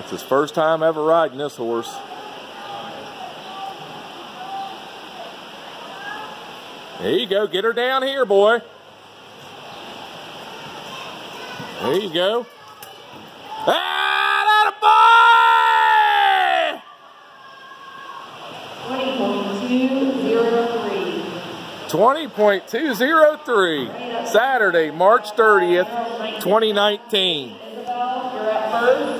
That's his first time ever riding this horse. There you go. Get her down here, boy. There you go. Ah, that a boy! 20.203. Saturday, March 30th, 2019. Isabel, you're up first.